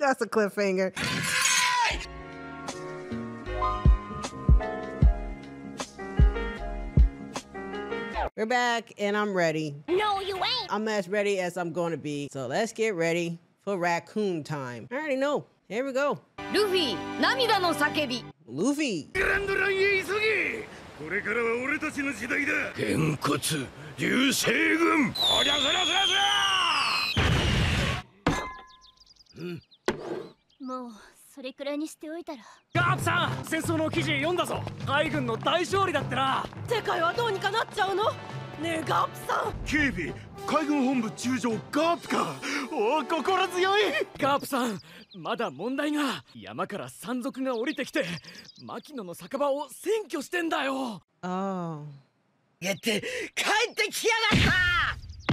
That's a cliffhanger. We're back and I'm ready. No, you ain't. I'm as ready as I'm going to be. So let's get ready for raccoon time. I already know. Here we go. Luffy, 涙の叫び。 Luffy. グランドランへ急げ。これからは俺たちの時代だ。げんこつ流星群。おりゃそらそらそら。 もうそれくらいにしておいたら。 ガープさん、戦争の記事読んだぞ。海軍の大勝利だってな。 世界はどうにかなっちゃうの？ねえガープさん。 警備海軍本部中将ガープか。おお心強い。 ガープさん、まだ問題が。山から山賊が降りてきて牧野の酒場を占拠してんだよ。 Oh. やって帰ってきやがった。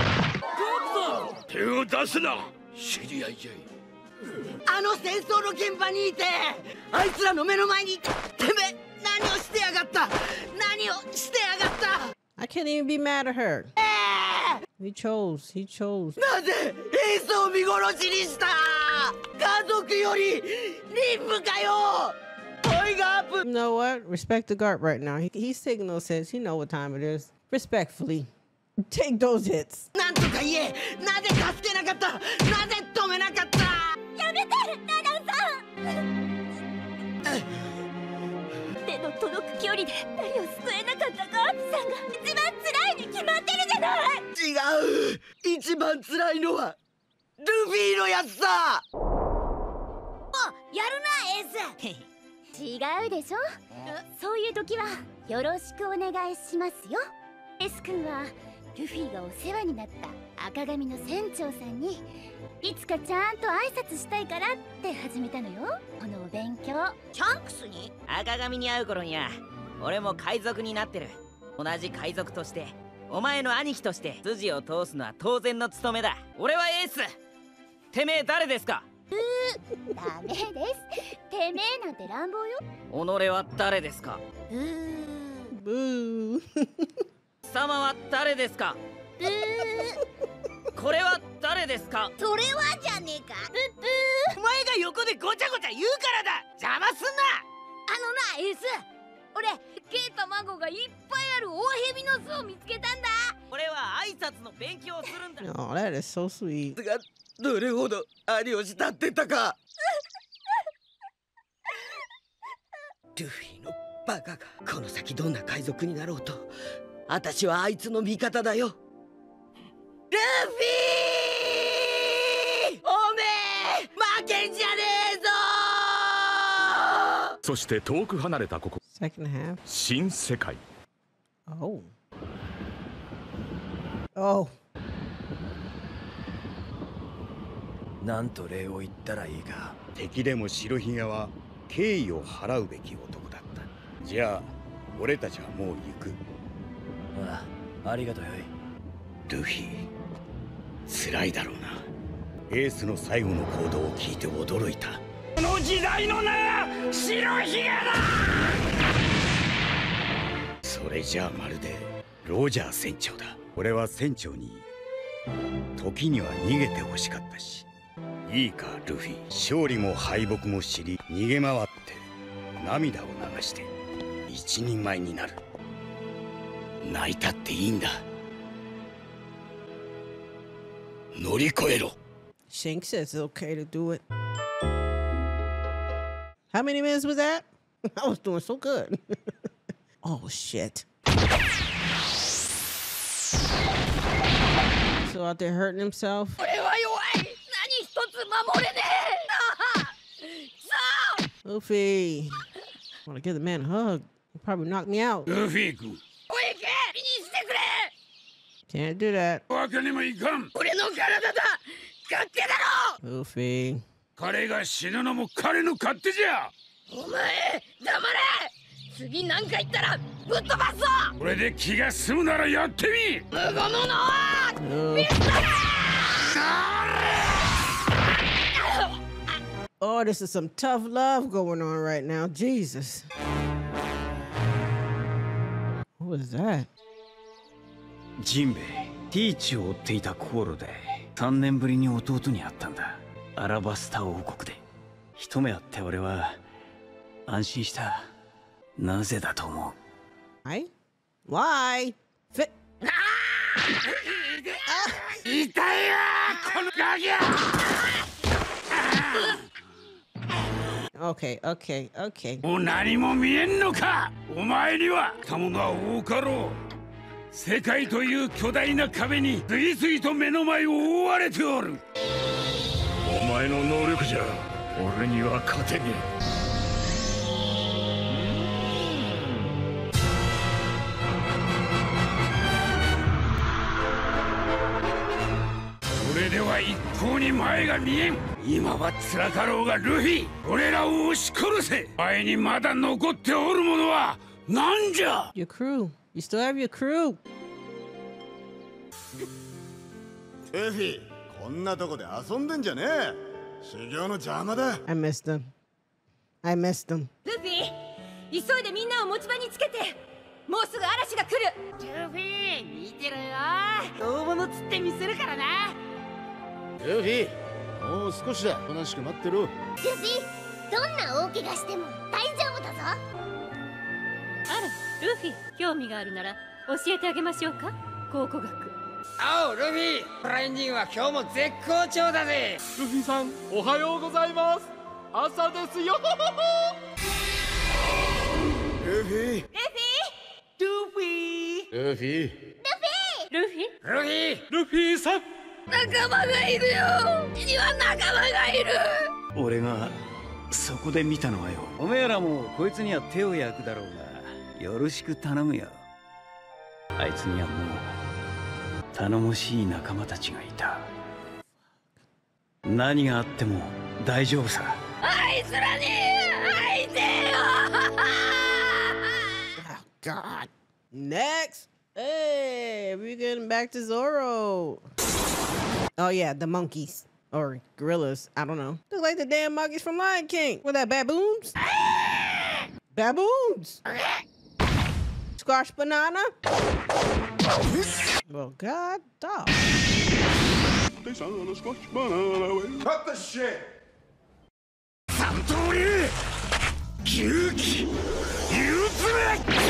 ガープさん、 手を出すな。知り合いじゃい。 あの戦争の現場にいて、あいつらの目の前にいて、てめえ何をしてやがった。何をしてやがった。 I can't even be mad at her. He chose. He chose. なぜエースを見殺しにした。家族より任務かよ。おいガープ。 You know what? Respect the Garp right now. He's taking those hits. He know what time it is. Respectfully. Take those hits. なんとか言え。なぜ助けなかった。なぜ止めなかった。 やめて、ナナさん。手の届く距離で誰を救えなかったガープさんが一番辛いに決まってるじゃない。 違う。一番辛いのはルフィのやつさ。 やるなエース。違うでしょ。そういう時はよろしくお願いしますよ。エース君はルフィがお世話になった赤髪の船長さんにいつかちゃんと挨拶したいからって始めたのよ、このお勉強。 チャンクスに赤髪に会う頃には俺も海賊になってる。同じ海賊としてお前の兄貴として筋を通すのは当然の務めだ。俺はエース。てめえ誰ですか。 ダメです。てめえなんて乱暴よ。 己は誰ですか。 Boo. 貴様は誰ですか。これは誰ですか。 それはじゃねえか。 お前が横でごちゃごちゃ言うからだ。邪魔すんな。 あのなエース、俺ケイとマゴがいっぱいある大蛇の巣を見つけたんだ。 俺は挨拶の勉強をするんだ。 Oh, that is so sweet. がどれほど兄を慕ってたか。ルフィのバカがこの先どんな海賊になろうと私はあいつの味方だよ。ルフィー、おめえ負けんじゃねえぞ。 そして遠く離れたここ Second half. 新世界。 Oh. Oh. なんと礼を言ったらいいか。 敵でも白ひげは敬意を払うべき男だった。じゃあ俺たちはもう行く。 ああ、ありがとうよ。 ルフィ辛いだろうな。エースの最後の行動を聞いて驚いた。 この時代の名は白ひげだ。 それじゃあまるでロジャー船長だ。俺は船長に時には逃げてほしかったし。いいかルフィ、勝利も敗北も知り逃げ回って涙を流して一人前になる。泣いたっていいんだ。乗り越えろ。 Shank says it's okay to do it. How many minutes was that? I was doing so good. Oh shit. So out there hurting himself. 俺は弱い。何一つ守れねえ。さあ。 Luffy. I want to give the man a hug. He'll probably knock me out. ルフィ君。 おいけ。気にしてくれ。 Can't do that. わけにもいかん。 俺の体だ。勝手だろ。 Luffy. 彼が死ぬのも彼の勝手じゃ。 お前黙れ。次なんか言ったらぶっ飛ばすぞ。 これで気が済むならやってみ。 無言のは Oh, this is some tough love going on right now. Jesus. What was that? ジンベエ、ティーチを追っていた頃で3年ぶりに弟に会ったんだ。アラバスタ王国で。 一目会って俺は安心した。なぜだと思う？ Why? Fit. 痛いよこのガキ。 Okay. もう何も見えんのか。お前には友が多かろう。世界という巨大な壁に次々と目の前を覆われておる。お前の能力じゃ俺には勝てねえ。それでは一向に前が見えん。今は辛かろうがルフィ、俺らを押し殺せ。前にまだ残っておるものは何じゃ。 Your crew. You still have your crew. ルフィ、こんなとこで遊んでんじゃねえ。修行の邪魔だ。 I missed them. ルフィ、急いでみんなを持ち場につけて。もうすぐ嵐が来る。ルフィ、見てろよ。大物釣ってみせるからな。 ルフィ、もう少しだ。おとなしく待ってろ。 ルフィ、どんな大怪我しても大丈夫だぞ。あら、ルフィ、興味があるなら教えてあげましょうか。考古学。 おうルフィ、フラインディンは今日も絶好調だぜ。 ルフィさん、おはようございます。朝ですよ。 ルフィ、ルフィ、 ルフィさん、 仲間がいるよ。には仲間がいる。 俺がそこで見たのはよ。おめえらもこいつには手を焼くだろうが、よろしく頼むよ。あいつにはもう頼もしい仲間たちがいた。何があっても大丈夫さ。 あいつらに会いてえよ。 Oh God. Next. Hey, we're getting back to Zoro. Oh yeah, the monkeys or gorillas. I don't know. Look like the damn monkeys from Lion King. What that, baboons? Baboons. Squash banana. Well, God, dog. Cut the shit. 三刀流牛気憂鬱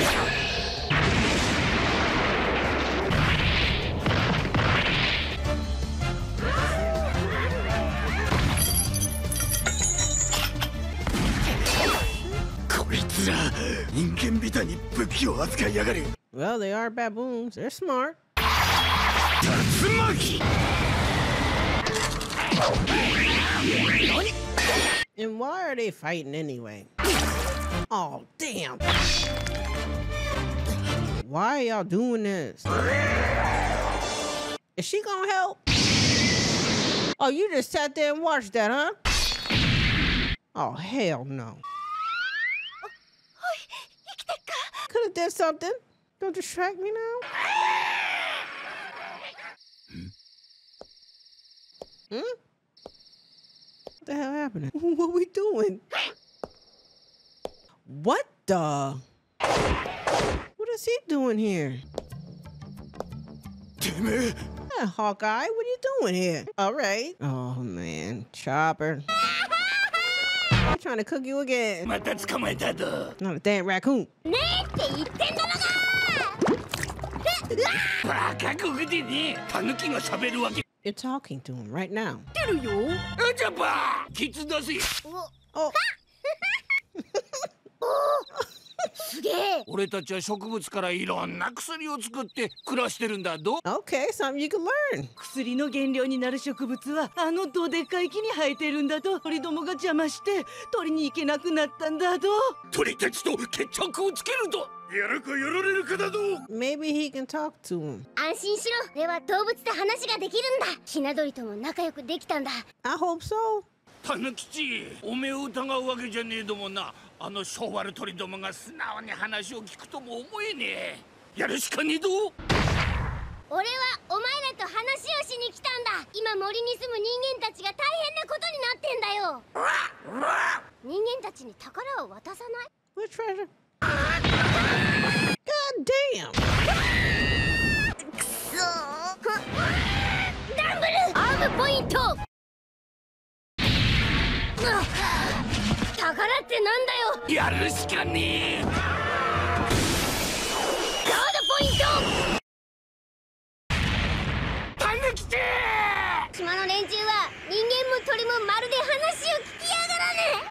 こいつら人間みたいに武器を扱いやがる。 Well, they are baboons. They're smart. 竜巻 And why are they fighting anyway? Oh, damn. Why are y'all doing this? Is she gonna help? Oh, you just sat there and watched that, huh? Oh, hell no. Could have did something. Don't distract me now. Hmm? What the hell happening? What we doing? What the? What is he doing here? Yeah, Hawkeye, what are you doing here? All right. Oh, man. Chopper. I'm trying to cook you again. また捕まえたぞ。 Not a damn raccoon. ねえって言ってんだろバカここでね、タヌキが喋るわけ。 You're talking to him right now. が。出るよ。 あじゃば、キツだぜ。 Oh. すげえ。 俺たちは植物からいろんな薬を作って暮らしてるんだど。 Okay, something you can learn. 薬の原料になる植物はあのどでかい木に生えてるんだと。鳥どもが邪魔して取りに行けなくなったんだと。 鳥たちと決着をつけると。やるかやられるかだぞ。 Maybe he can talk to him. 安心しろ。では動物と話ができるんだ。ひな鳥とも仲良くできたんだ。 I hope so. タヌキチ、おめえを疑うわけじゃねえどもな。あの性悪鳥どもが素直に話を聞くとも思えねえ。やるしかねえぞ。 俺はお前らと話をしに来たんだ。今森に住む人間たちが大変なことになってんだよ。人間たちに宝を渡さない？ What treasure? God damn! くそー。ダンブルアームポイント。 ってなんだよ。 やるしかねえ。 ガードポイント。 タヌキて島の連中は人間も鳥もまるで話を聞きやがらね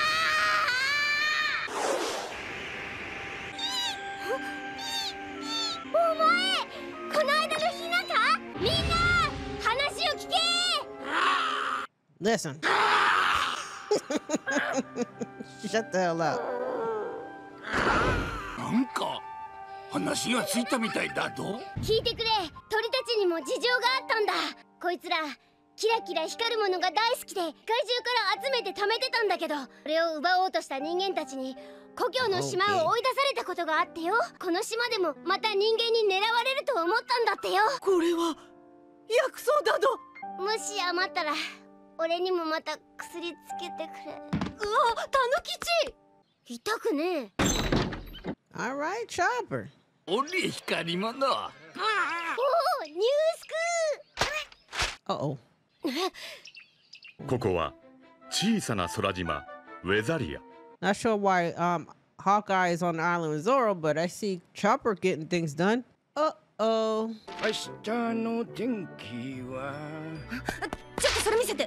え。お前この間のヒナか。みんな話を聞け。 Listen. Shut the hell up. なんか話がついたみたいだと。 聞いてくれ。鳥たちにも事情があったんだ。こいつらキラキラ光るものが大好きで怪獣から集めて貯めてたんだけど、それを奪おうとした人間たちに故郷の島を追い出されたことがあってよ。この島でもまた人間に狙われると思ったんだってよ。 これは薬草だぞ。 もし余ったら俺にもまた薬つけてくれ。 うわ、タヌキチ。 痛くねえ。 All right, Chopper. 俺光り物。 おお、ニュースクー。 Uh-oh. ここは小さな空島ウェザリア。 Not sure why Hawkeye is on the island with Zoro, but I see Chopper getting things done. Uh-oh. 明日の天気は。 ちょっとそれ見せて。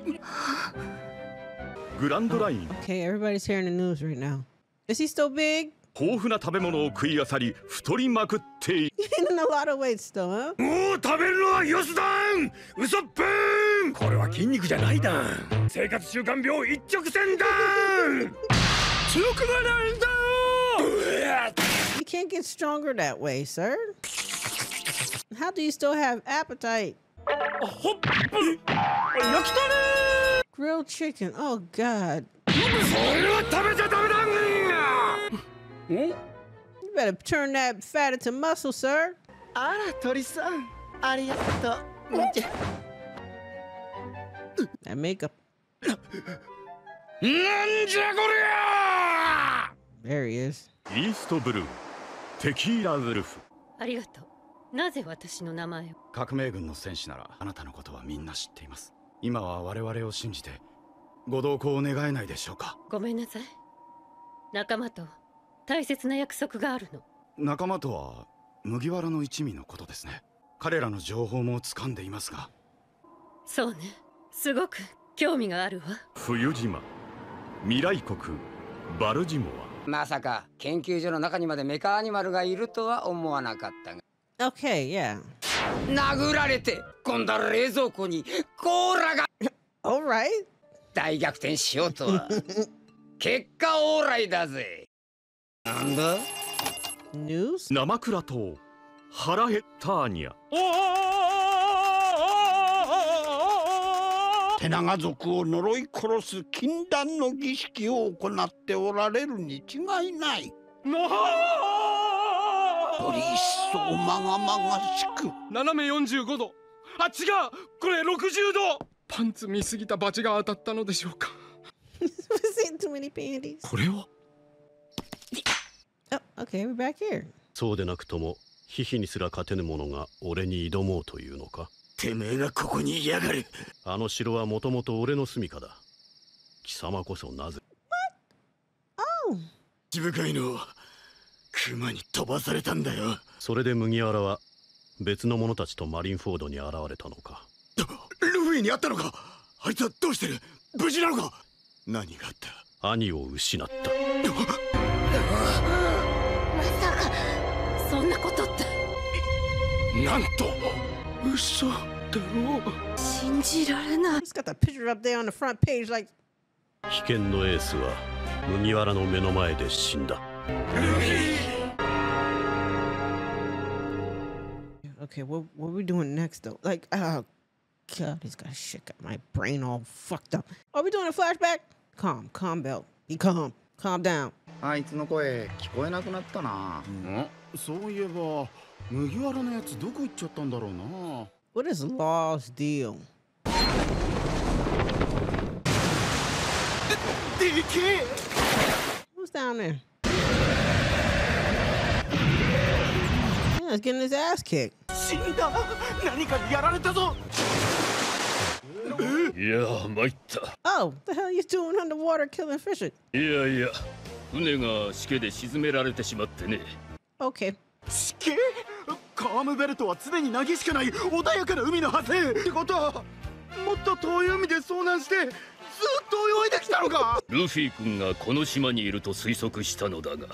グランドライン。 Okay, everybody's hearing the news right now. Is he still big? 豊富な食べ物を食いあさり太りまくっている。 In a lot of weight still, huh? もう食べるのはよすだん。ウソップン。これは筋肉じゃないだん。生活習慣病一直線だん。強くならんだ。 You can't get stronger that way, sir. How do you still have appetite? ほっ。焼きたね。 Grilled chicken. Oh God. それは食べちゃダメだん。 You better turn that fat into muscle, sir. あら鳥さん、ありがとう。 That makeup. なんじゃこりゃ。 There he is. イーストブルーテキーラウルフ。 ありがとう。なぜ私の名前を。 革命軍の戦士ならあなたのことはみんな知っています。今は我々を信じてご同行を願えないでしょうか。 ごめんなさい。仲間と大切な約束があるの。 仲間とは麦わらの一味のことですね。彼らの情報も掴んでいますが。 そうね、すごく興味があるわ。 冬島未来国バルジモア。 まさか研究所の中にまでメカアニマルがいるとは思わなかったが。 Okay, yeah. 殴られて今度は冷蔵庫にコーラが。 All right. 大逆転しようとは。結果オーライだぜ。なんだ News? 生倉島腹減ったーにゃ。 手長族を呪い殺す禁断の儀式を行っておられるに違いない。より一層まがまがしく。 斜め45度。あ、違う、これ60度。パンツ見すぎたバチが当たったのでしょうか。 Too many panties. これは Oh, okay, we're back here. そうでなくともヒヒにすら勝てぬ者が俺に挑もうというのか。 てめえがここにいやがる。 あの城はもともと俺の住処だ。貴様こそなぜ。 Oh. 自部会のクマに飛ばされたんだよ。 それで麦わらは別の者たちとマリンフォードに現れたのか。 ルフィに会ったのか。あいつはどうしてる。無事なのか。何があった。 兄を失った。 まさかそんなことって。 なんと嘘だろう。 信じられない。 He's got the picture up there on the front page like. 危険のエースは麦わらの目の前で死んだ。 Okay, what are we doing next though? Like, oh God, this guy shit got my brain all fucked up. Are we doing a flashback? Calm, Belt. Be calm. Calm down. あいつの声聞こえなくなったな。そういえば麦わらのやつどこ行っちゃったんだろうな。 What is Law's deal? でけえ。 Who's down there? Yeah, he's getting his ass kicked. 死んだ。何かにやられたぞ。 いや、参った。 Oh, the hell you doing underwater killing fish? いやいや、船がしけで沈められてしまってね。 Okay. しけ？カームベルトは常に凪しかない穏やかな海のはずってことは、もっと遠い海で遭難してずっと泳いできたのか？ ルフィ君がこの島にいると推測したのだが。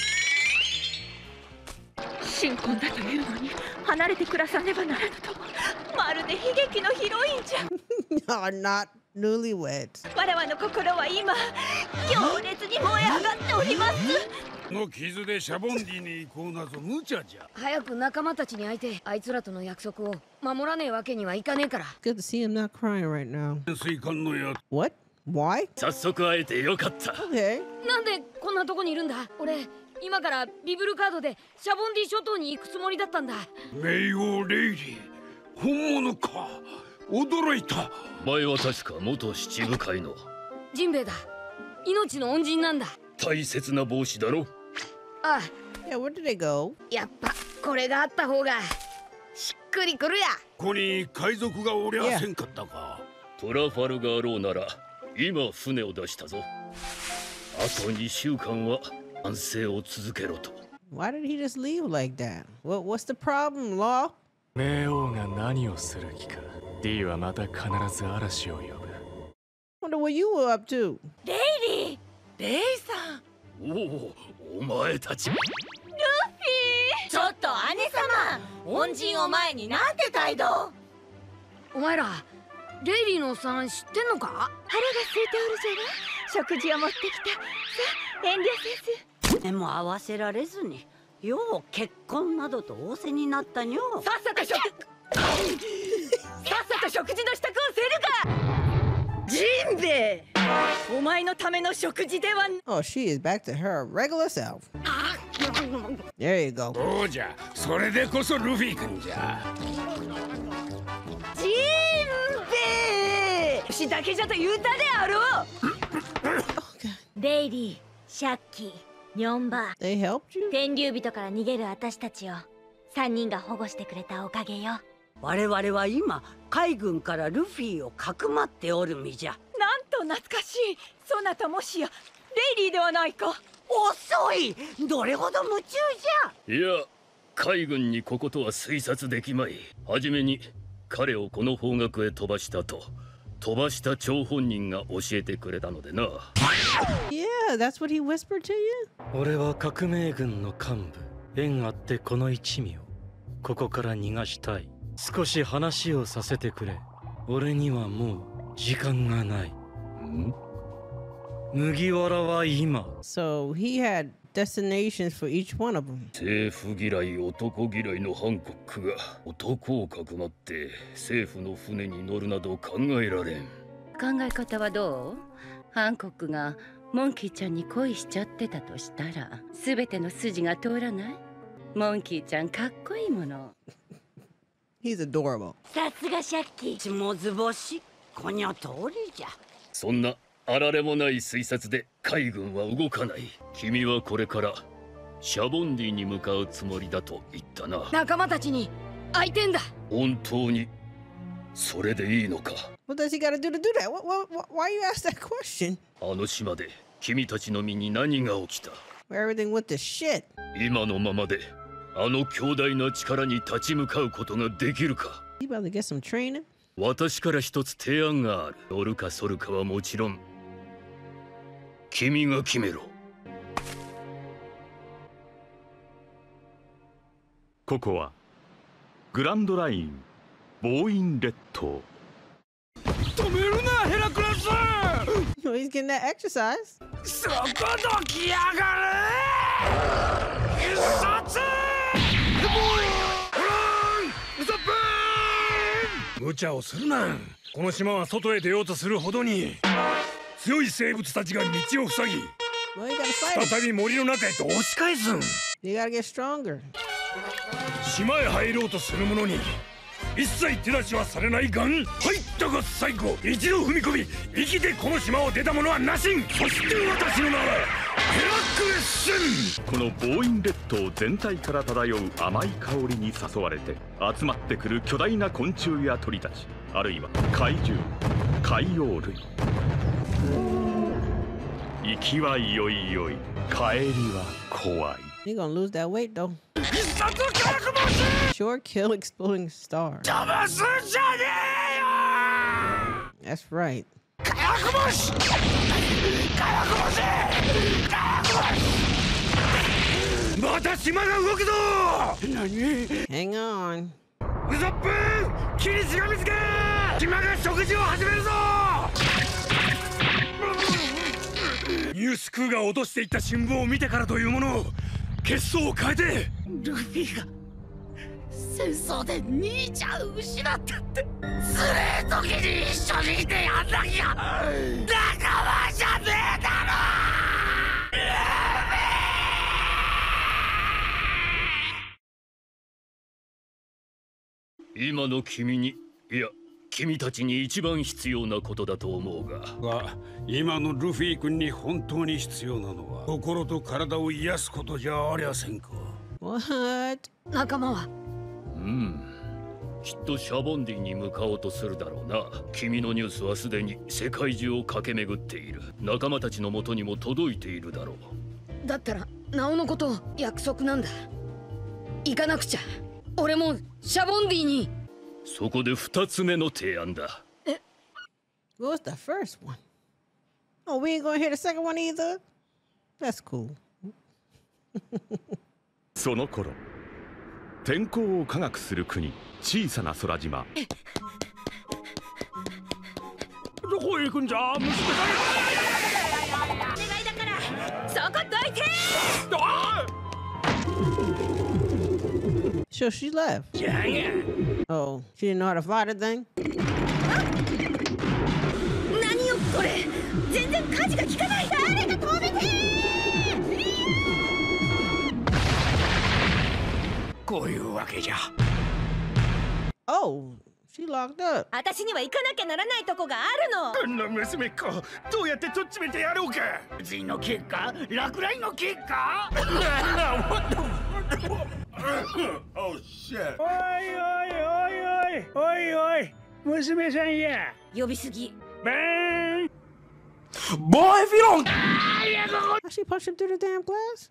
新婚だというのに離れて暮らさねばならぬと、まるで悲劇のヒロインじゃ。 No, not newlyweds. わらわの心は今強烈に燃え上がっております。 の傷でシャボンディに行こうなぞ無茶じゃ。 早く仲間たちに会えて、あいつらとの約束を守らねえわけにはいかねえから。 Good to see him not crying right now. 水管のや。 What? Why? 早速会えてよかった。 Okay. なんでこんなとこにいるんだ？俺今からビブルカードでシャボンディ諸島に行くつもりだったんだ。 冥王レイリー、本物か。驚いた。前は確か元七部会のジンベエだ。命の恩人なんだ。 大切な帽子だろ。 ああ。 Yeah, where did they go? やっぱこれがあった方がしっくりくるや。 ここに海賊がおりゃせんかったか。トラファルガーローなら今船を出したぞ。あと2週間は安静を続けろと。 Why did he just leave like that? What's the problem, Law? 冥王が何をする気か。D はまた必ず嵐を呼ぶ。 Wonder what you were up to. レイリー、レイさん。 お前たち。 ルフィ。ちょっと姉様、恩人を前になんて態度。 お前らレイリーのおっさん知ってんのか？ 腹が空いておるじゃろ。食事を持ってきた。さあ遠慮せず。 でも合わせられずに、よう結婚などと仰せになったにょ。 さっさと食事の支度をせるか。ジンベエ、お前のための食事では。 Oh, she is back to her regular self. There you go. そうじゃ、それでこそルフィ君じゃ。 ジンベエ、牛だけじゃと言うたであろう。レイリー、シャッキー、ニョンバー。 They helped you? 天竜人から逃げる私たちを3人が保護してくれたおかげよ。 我々は今海軍からルフィをかくまっておる身じゃ。 なんと懐かしい。そなたもしやレイリーではないか。 遅い。どれほど夢中じゃ。 いや、海軍にこことは推察できまい。はじめに彼をこの方角へ飛ばしたと、飛ばした張本人が教えてくれたのでな。 Yeah, that's what he whispered to you? 俺は革命軍の幹部。縁あってこの一味をここから逃がしたい。少し話をさせてくれ。俺にはもう時間がない。麦わらは今。 So he had destinations for each one of them. 政府嫌い、男嫌いのハンコックが男をかくまって政府の船に乗るなど考えられん。 考え方はどう？ハンコックがモンキーちゃんに恋しちゃってたとしたら全ての筋が通らない？モンキーちゃんかっこいいもの。 He's adorable. さすがシャッキー。 下ずぼし、この通りじゃ。 そんなあられもない推察で海軍は動かない。君はこれからシャボンディに向かうつもりだと言ったな。 仲間たちに会いてんだ。 本当にそれでいいのか？ What does he gotta do to do that? Why you ask that question? あの島で君たちの身に何が起きた？ Everything went to shit. 今のままであの強大な力に立ち向かうことができるか？ You better get some training. 私から一つ提案がある。乗るか反るかはもちろん君が決めろ。 ここはグランドラインボーイン列島。 止めるなヘラクレス。 No, he's getting that exercise. そこどきやがれ。必殺無茶をするな。この島は外へ出ようとするほどに強い生物たちが道を塞ぎ、再び森の中へと押し返すん。 You gotta get stronger. 島へ入ろうとする者に一切手出しはされないがん。入ったが最後、一度踏み込み生きてこの島を出た者はなしん。そして私の名はヘラクレスン。 このボーイン列島全体から漂う甘い香りに誘われて集まってくる巨大な昆虫や鳥たち、あるいは怪獣。 海洋類。行きはよいよい、帰りは怖い。 He gonna lose that weight though. Sure kill exploding star. That's right. Hang on. ウソップキリシが見つけ島が食事を始めるぞ。ニュースクーが落としていった新聞を見てからというもの、血相を変えてルフィが戦争で兄ちゃん失ったってつれえ時に一緒にいてやんなきゃ仲間じゃねえだろ。 今の君に、いや君たちに一番必要なことだと思うが、 今のルフィ君に本当に必要なのは心と体を癒すことじゃありゃせんか。 What? 仲間はきっとシャボンディに向かおうとするだろうな。君のニュースはすでに世界中を駆け巡っている。仲間たちのもとにも届いているだろう。 だったらナオのこと約束なんだ。行かなくちゃ。俺もシャボンディに。 そこで2つ目の提案だ。 What was the first one? Oh, we ain't gonna hear the second one either? That's cool. その頃、天候を科学する国、小さな空島。 どこへ行くんじゃ、娘さん。 お願いだからそこどいて。 So she left. Oh, she didn't know how to fly the thing? 何よこれ、全然舵が効かない。誰か止めて。 こういうわけじゃ。 Oh, she locked up. 私には行かなきゃならないとこがあるの。 こんな娘っ子、どうやってとっちめてやろうか。髄の結果、落雷の結果。 Oh shit. おいおいおいおいおいおい、娘さんや。 呼びすぎ。 バーン。 Boy, if you don't. How she punched him through the damn glass?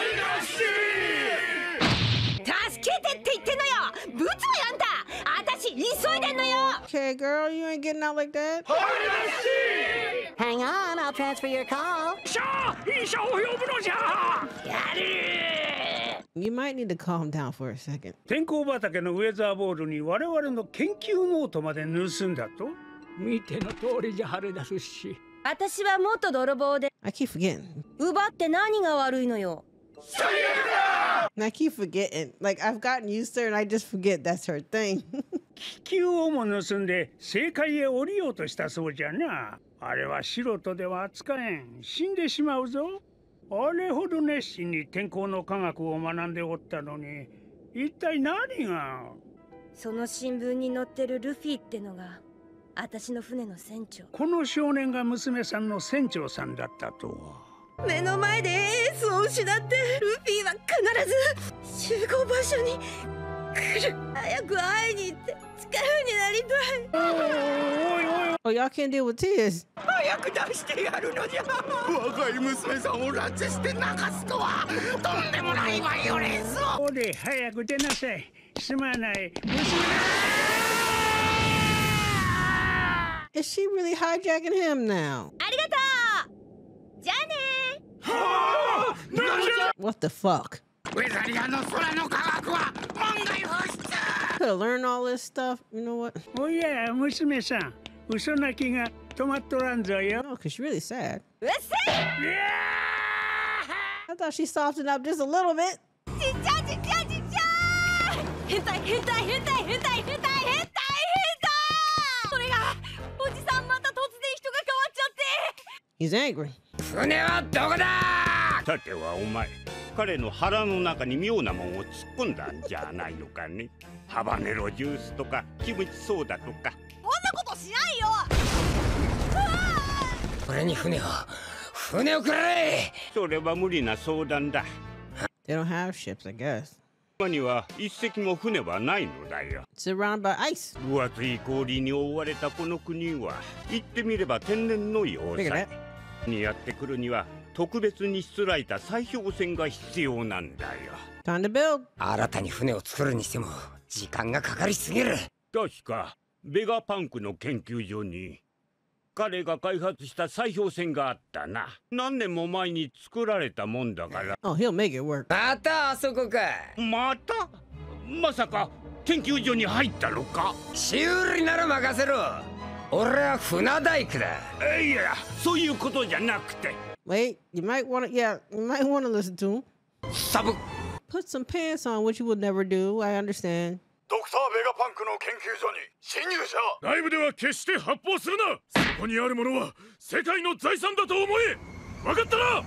助けてって言ってんのよ。ブツやんだ。私急いでんのよ。 Okay, girl, you ain't getting out like that. Hang on, I'll transfer your call. 医者を呼ぶのじゃ。 やる。 You might need to calm down for a second. 天候畑のウェザーボールに我々の研究ノートまで盗んだと。見ての通りじゃ、晴れ出すし。 私は元泥棒で。 I keep forgetting. 奪って何が悪いのよ。 And I keep forgetting. Like, I've gotten used to her and I just forget that's her thing. 気球をも盗んで正界へ降りようとしたそうじゃな。あれは素人では扱えん。死んでしまうぞ。あれほど熱心に天候の科学を学んでおったのに、一体何が。 その新聞に載ってるルフィってのが私の船の船長。 この少年が娘さんの船長さんだったとは。 目の前でエースを失ってルフィは必ず集合場所に来る。早く会いに行って力になりたい。 おいおい。 Oh, y'all can't deal with tears. 早く出してやるのじゃ。若い娘さんを拉致して泣かすとはとんでもないバイオレンスを。 おで早く出なさい。すまない娘。 Is she really hijacking him now? ありがとう。じゃあね。 What the fuck? ウェザリアの空の科学は門外不出。 Could have learned all this stuff. You know what? おや娘さん、嘘泣きが止まっとらんぞよ。 No, because she's really sad. うっせ。 I thought she softened up just a little bit. ちっちゃいちっちゃいちっちゃい。変態変態変態変態変態変態変態。それがおじさんまた突然人が変わっちゃって。 He's angry. 船はどこだ。 さてはお前、彼の腹の中に妙なもんを突っ込んだんじゃないのかね。ハバネロジュースとかキムチソーダとか。 こんなことしないよ。 俺に船をくれ。 それは無理な相談だ。 They don't have ships, I guess. 島には一隻も船はないのだよ。 Surrounded by ice. 分厚い氷に覆われたこの国は言ってみれば天然の要塞にやってくるには特別にしつらえた砕氷船が必要なんだよ。 Time to build. 新たに船を作るにしても時間がかかりすぎる。 確かベガパンクの研究所に彼が開発した砕氷船があったな。何年も前に作られたもんだから。 Oh, he'll make it work. またあそこか。 また？まさか研究所に入ったのか？ 修理なら任せろ。俺は船大工だ。 いや、そういうことじゃなくて。 Wait, you might want to, yeah, you might want to listen to him. サブ。 Put some pants on, which you would never do. I understand. ドクター・ベガパンクの研究所に侵入者。 内部では決して発砲するな。そこにあるものは世界の財産だと思え。分かったな。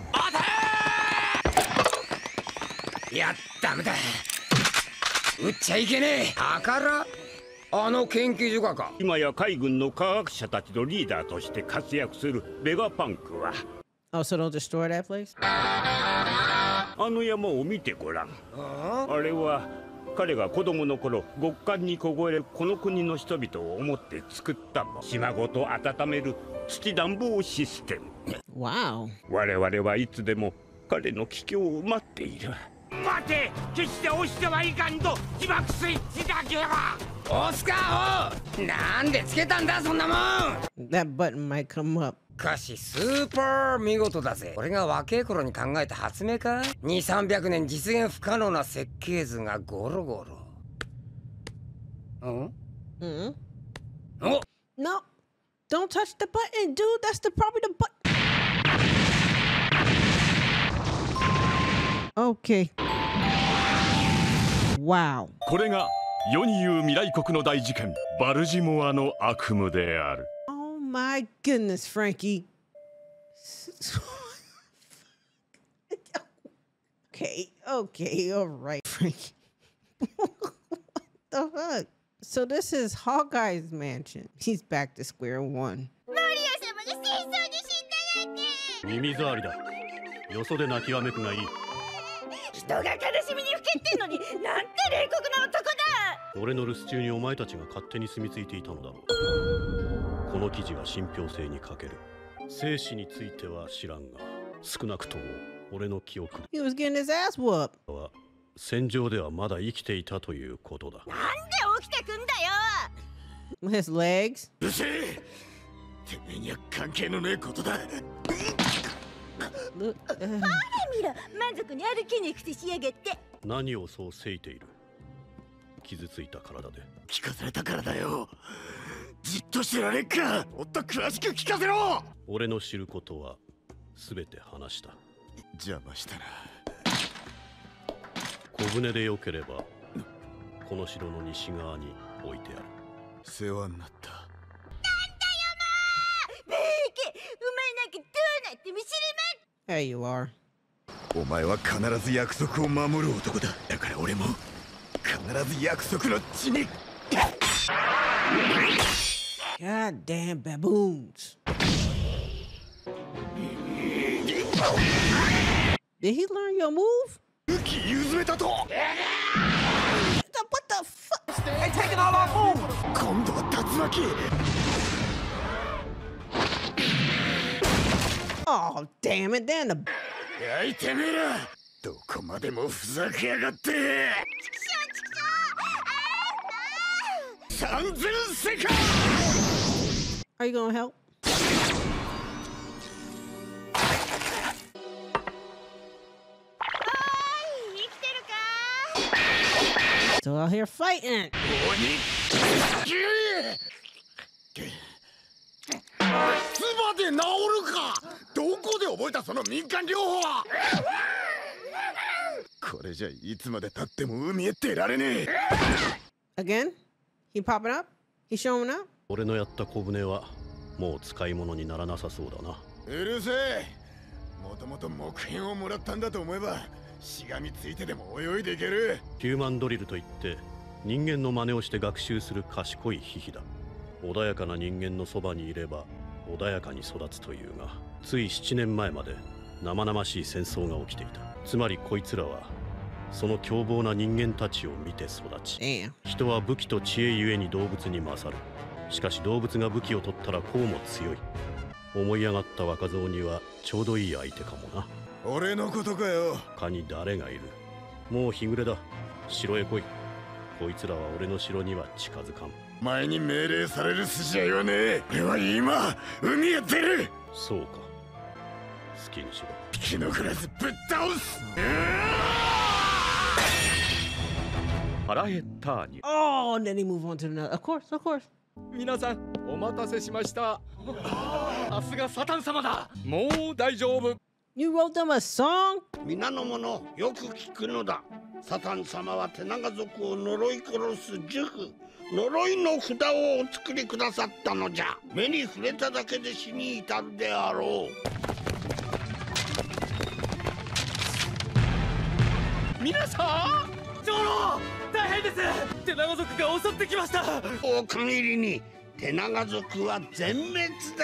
いや、ダメだ。撃っちゃいけねえ。宝？あの研究所か。 今や海軍の科学者たちのリーダーとして活躍するベガパンクは。 Oh, so don't destroy that place? あの山を見てごらん。あれは彼が子供の頃極寒に凍えるこの国の人々を思って作ったもん。島ごと温める土暖房システム。 Wow. 我々はいつでも彼の帰郷を待っている。待て、決して押してはいかんと。起爆スイッチだけは押すか。おなんでつけたんだそんなもん。 That button might come up. しかしスーパー見事だぜ。俺が若い頃に考えた発明か。200、300年実現不可能な設計図がゴロゴロ。 お No, don't touch the button, dude. That's probably the button. Okay. Wow. これが世に言う未来国の大事件、バルジモアの悪夢である。 Oh my goodness, Frankie. Okay, all right, Frankie. What the fuck? So this is Hawkeye's mansion. He's back to square one. 耳障りだ。よそで泣きわめくがいい。 人が悲しみにふけってんのになんて冷酷な男だ。 俺の留守中にお前たちが勝手に住み着いていたのだろう。この記事が信憑性に欠ける。生死については知らんが、少なくとも俺の記憶 He was getting his ass whooped. は戦場ではまだ生きていたということだ。 なんで起きてくんだよ。 His legs. うるせえ。てめえには関係のねえことだ。 ほら見ろ、満足に歩けねえくせしやがって。 何をそうせいている。傷ついた体で。 聞かされたからだよ。じっとしてられっか。もっと詳しく聞かせろ。 俺の知ることは全て話した。 邪魔したな。 小舟でよければこの城の西側に置いてある。 世話になった。 なんだよまあ。ベーケ、お前なんかどうなっても知れま。 There you are. お前は必ず約束を守る男だ。だから俺も必ず約束の地に。 God damn baboons. Did he learn your move? 武器譲めたと。 What the fuck? Hey, taking all our food. 今度は竜巻。 Oh, damn it, then the... やいてめえら。どこまでもふざけやがって。3000世界。 Are you gonna help? So out here fighting. 唾で治るか。どこで覚えたその民間療法は。これじゃいつまで経っても海へ出られねえ。Again? He popping up? He showing up? 俺のやった小舟はもう使い物にならなさそうだな。 うるせえ。もともと木片をもらったんだと思えばしがみついてでも泳いでいける。 ヒューマンドリルといって人間の真似をして学習する賢いヒヒだ。穏やかな人間のそばにいれば穏やかに育つというが、つい7年前まで生々しい戦争が起きていた。つまりこいつらはその凶暴な人間たちを見て育ち、人は武器と知恵ゆえに動物に勝る。しかし動物が武器を取ったらこうも強い。思い上がった若造にはちょうどいい相手かもな。 俺のことかよ。 他に誰がいる？もう日暮れだ。城へ来い。こいつらは俺の城には近づかん。 前に命令される筋合いはねえ。俺は今海へ出る。 そうか、好きにしろ。 気の暮らずぶっ倒す。 腹減ったーに。 Oh, and then he move on to another. Of course, of course. 皆さんお待たせしました。さすがサタン様だ。もう大丈夫。 You wrote them a song? 皆の者よく聞くのだ。サタン様は手長族を呪い殺す呪符、呪いの札をお作りくださったのじゃ。目に触れただけで死に至るであろう。 皆さん、長老大変です。手長族が襲ってきました。 お限りに手長族は全滅だ。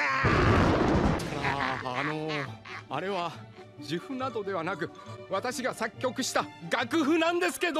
あれは呪符などではなく、私が作曲した楽譜なんですけど。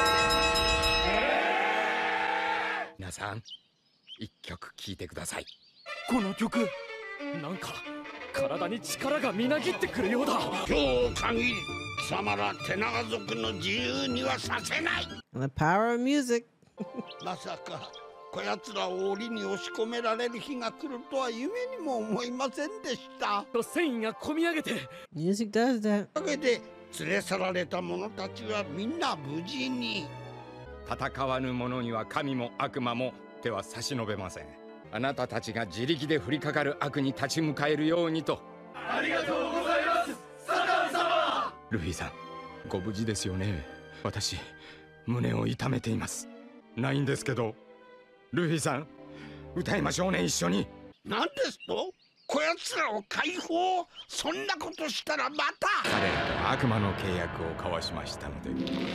皆さん一曲聴いてください。この曲なんか体に力がみなぎってくるようだ。 今日限り貴様ら手長族の自由にはさせない。 The power of music. まさかこやつらを檻に押し込められる日が来るとは夢にも思いませんでした。 と繊維が込み上げて Music does that. おかげで連れ去られた者たちはみんな無事に。 戦わぬ者には神も悪魔も手は差し伸べません。あなたたちが自力で降りかかる悪に立ち向かえるようにと。 ありがとうございますサタン様。 ルフィさん、ご無事ですよね。私胸を痛めています。ないんですけど、ルフィさん歌いましょうね、一緒に。 何ですと？こやつらを解放？そんなことしたらまた彼らと悪魔の契約を交わしましたので。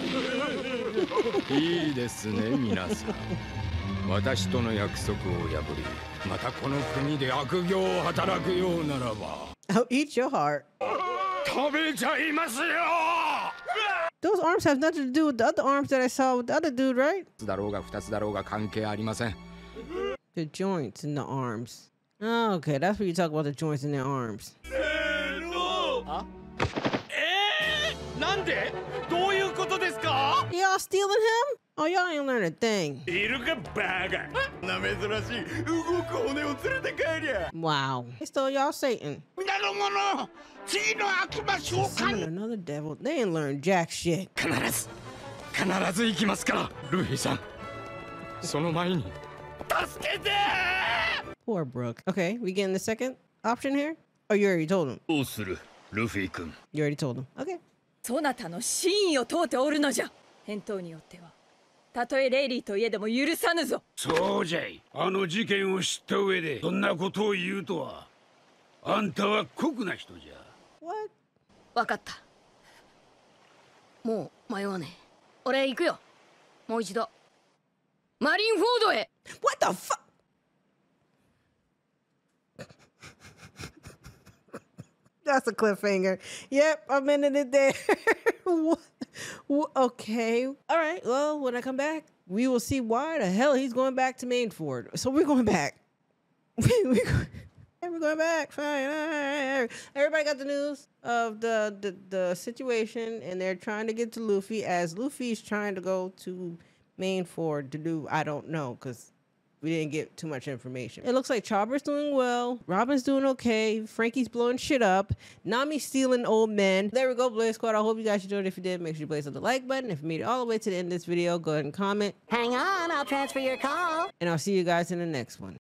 いいですね皆さん。私との約束を破り、またこの国で悪行を働くようならば I'll eat your heart. 食べちゃいますよ。 Those arms have nothing to do with the other arms that I saw with the other dude, right? だろうが2つだろうが関係ありません。 The joints in the arms. Oh, okay, that's what you talk about, the joints in their arms. なんで？どういうことですか？ Y'all stealing him? Oh, y'all ain't learned a thing. いるかバカ。な珍しい動く骨を連れて帰りゃ。 Wow. They stole y'all Satan. 皆の者、次の悪魔召喚。 Another devil. They ain't learned jack shit. 必ず行きますから、ルフィさん。その前に助けて。 Poor Brooke. Okay, we getting the second option here? Oh, you already told him. どうするルフィ君。 You already told him. Okay. そなたの真意を問うておるのじゃ。返答によってはたとえレイリーといえども許さぬぞ。 そうじゃい。あの事件を知った上でそんなことを言うとは。あんたは酷な人じゃ。 わかった。もう迷わねえ。俺行くよ。もう一度マリンフォードへ。 What the fuck? That's a cliffhanger. Yep, I'm ending it there. Okay. All right. Well, when I come back, we will see why the hell he's going back to Mainford. So we're going back. We're going back. Fine. All right. Everybody got the news of the situation, and they're trying to get to Luffy as Luffy's trying to go to Mainford to do, I don't know, because we didn't get too much information. It looks like Chopper's doing well. Robin's doing okay. Frankie's blowing shit up. Nami's stealing old men. There we go, Blaze Squad. I hope you guys enjoyed. If you did, make sure you place on the like button. If you made it all the way to the end of this video, go ahead and comment. Hang on, I'll transfer your call. And I'll see you guys in the next one.